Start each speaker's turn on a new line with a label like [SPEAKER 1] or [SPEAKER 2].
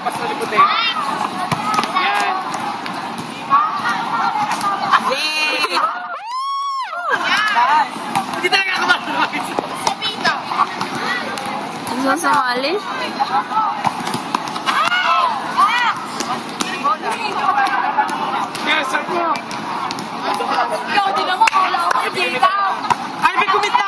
[SPEAKER 1] Lampas na likod eh. Yan. Hindi talaga ako marunong.
[SPEAKER 2] Sapito.
[SPEAKER 3] Gusto sumali?
[SPEAKER 1] Yes, ako.
[SPEAKER 2] Ikaw, di naman. Wala ako. Hindi ikaw.
[SPEAKER 1] Ay, may kumita!